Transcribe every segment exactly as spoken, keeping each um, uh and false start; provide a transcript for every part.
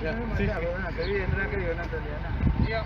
ya. Sí. Te vi detrás, creo, no te olvidas nada.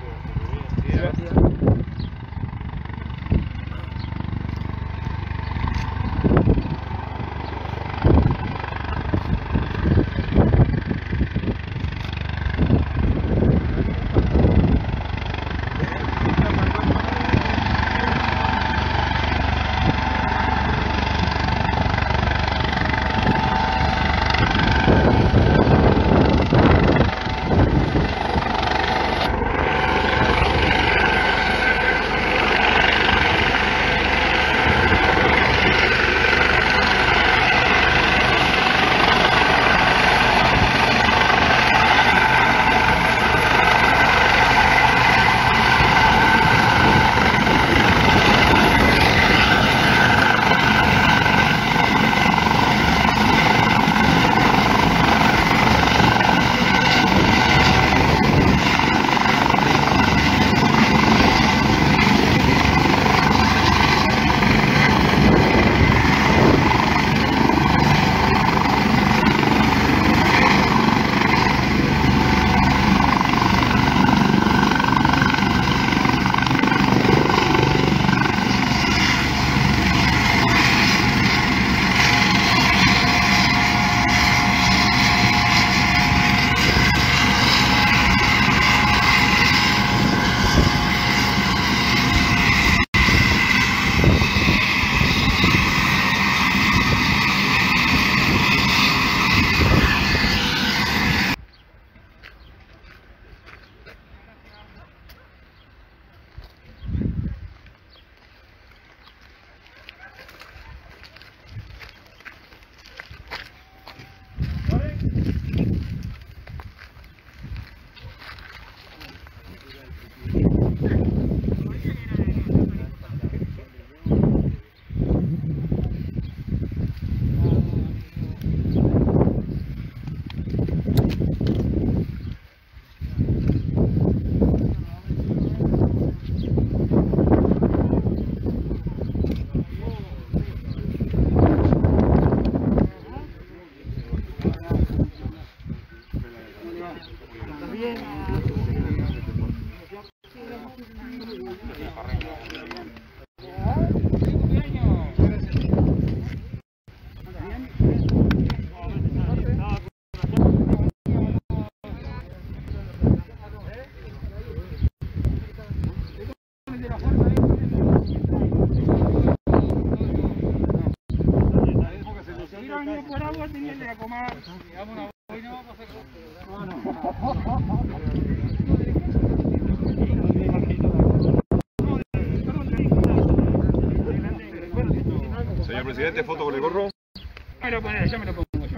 Señor presidente, foto con el gorro. Ya me lo pongo, ya me lo pongo yo.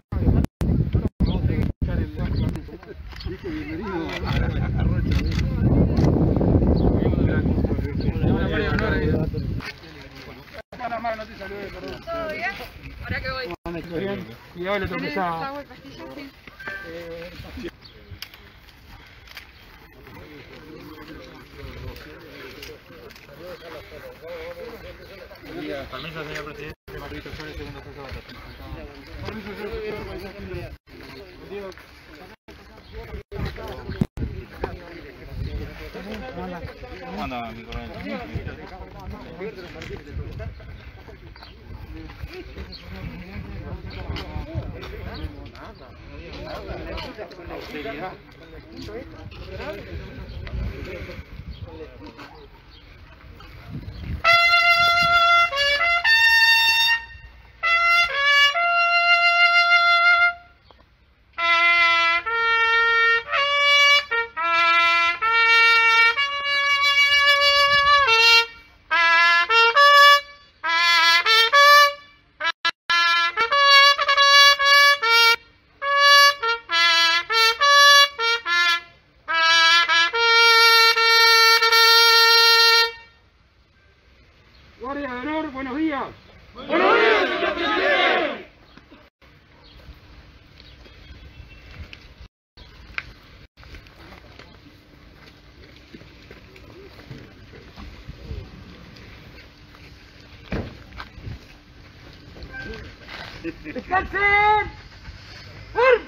No te saludé, perdón. ¿Todo bien? Ahora que voy. Bien. Y ahora le toques a... ¿Agua y pastillas? Sí. Permiso, señor presidente. Margarito Flores, segundo jefe de batalla. Permiso, señor. Anda, mi coronel. Guardia de honor, buenos días. ¡Buenos días, señor presidente! ¡Descansen! ¡Fuerte!